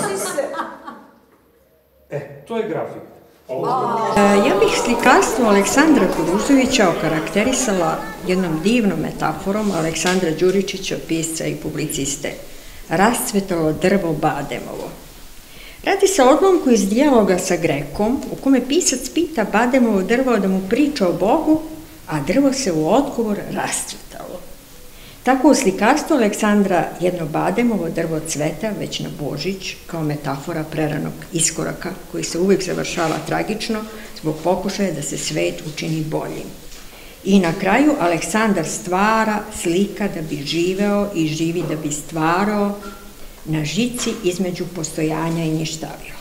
To je grafika. Ja bih slikarstvo Aleksandra Kuruzovića okarakterisala jednom divnom metaforom Aleksandra Đuričića, pisca i publiciste. Rascvetalo drvo Bademovo. Radi se o odlomku iz dijaloga sa Grekom, u kome pisac pita Bademovo drvo da mu priča o Bogu, a drvo se u odgovor rascvetalo. Tako u slikarstvu Aleksandra jedno Bademovo drvo cveta već na Božić, kao metafora preranog iskoraka, koji se uvijek završava tragično zbog pokušaja da se svet učini boljim. I na kraju Aleksandar stvara, slika da bi živeo i živi da bi stvarao, na žici između postojanja i ništavio.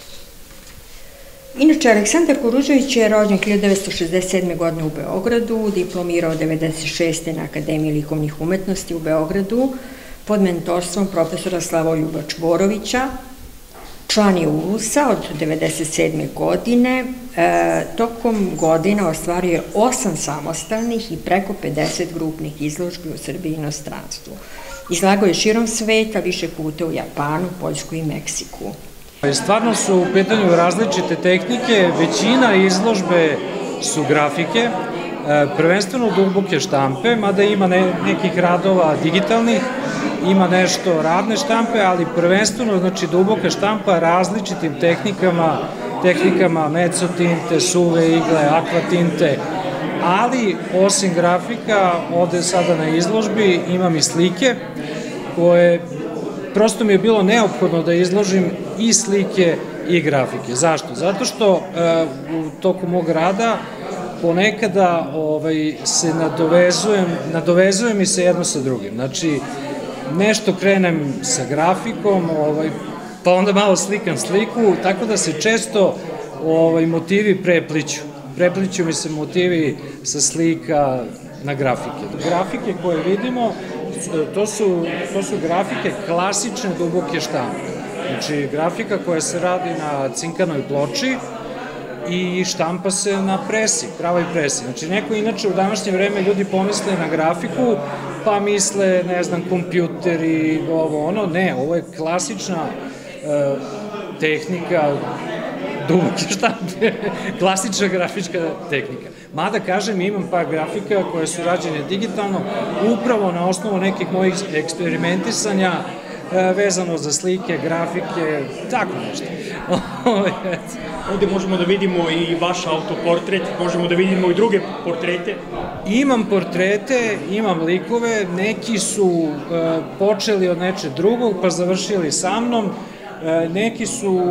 Inače, Aleksandar Kuruzović je rođen 1967. godine u Beogradu, diplomirao 1996. na Akademiji likovnih umetnosti u Beogradu pod mentorstvom profesora Slavoljuba Čvorovića. Član je ULUS-a od 1997. godine. Tokom godina ostvario je 8 samostalnih i preko 50 grupnih izložbi u Srbiji i inostranstvu. Izlagao je širom sveta, više puta u Japanu, Poljskoj i Meksiku. Stvarno su u pitanju različite tehnike, većina izložbe su grafike, prvenstveno duboke štampe, mada ima nekih radova digitalnih, ima nešto radne štampe, ali prvenstveno, znači, duboka štampa različitim tehnikama mezotinte, suve igle, akvatinte, ali osim grafika, ovde sada na izložbi imam i slike koje prosto mi je bilo neophodno da izložim i slike i grafike. Zašto? Zato što u toku mog rada ponekada se nadovezujem i se jedno sa drugim. Znači, nešto krenem sa grafikom, pa onda malo slikam sliku, tako da se često motivi prepliću. Prepliću mi se motivi sa slika na grafike. Grafike koje vidimo, to su grafike klasične duboke štampe. Znači, grafika koja se radi na cinkanoj ploči i štampa se na presi, pravoj presi. Znači, neko inače u današnje vreme ljudi pomisle na grafiku, pa misle, ne znam, kompjuteri, ono. Ne, ovo je klasična tehnika duboke štampe, klasična grafička tehnika. Mada, kažem, imam par grafika koje su rađene digitalno, upravo na osnovu nekih mojih eksperimentisanja vezano za slike, grafike, tako nešto. Ovde možemo da vidimo i vaš autoportret, možemo da vidimo i druge portrete. Imam portrete, imam likove, neki su počeli od nečeg drugog, pa završili sa mnom, neki su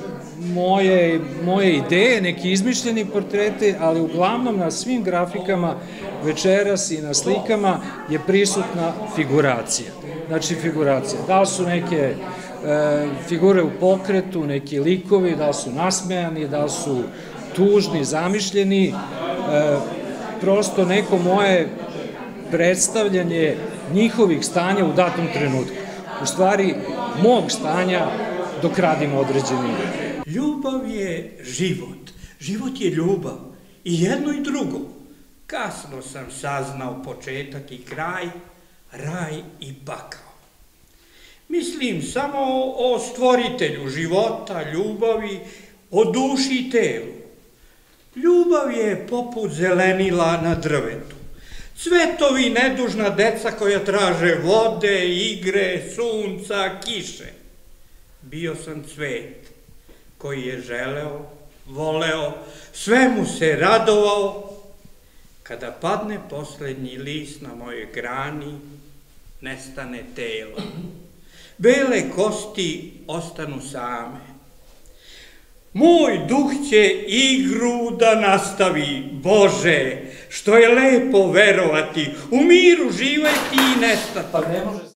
moje ideje, neki izmišljeni portrete, ali uglavnom na svim grafikama večeras i na slikama je prisutna figuracija. Znači, figuracija. Da li su neke figure u pokretu, neki likovi, da li su nasmejani, da li su tužni, zamišljeni, prosto neko moje predstavljanje njihovih stanja u datom trenutku. U stvari, mog stanja dok radim određeni. Ljubav je život. Život je ljubav. I jedno i drugo. Kasno sam saznao početak i kraj, raj i bakao. Mislim samo o stvoritelju života, ljubavi, o duši i telu. Ljubav je poput zelenila na drvetu. Cvetovi nedužna deca koja traže vode, igre, sunca, kiše. Bio sam cvet koji je želeo, voleo, svemu se radovao. Kada padne poslednji list na mojoj grani, nestane telo. Bele kosti ostanu same. Moj duh će igru da nastavi, Bože, što je lepo verovati, u miru živeti i nestati.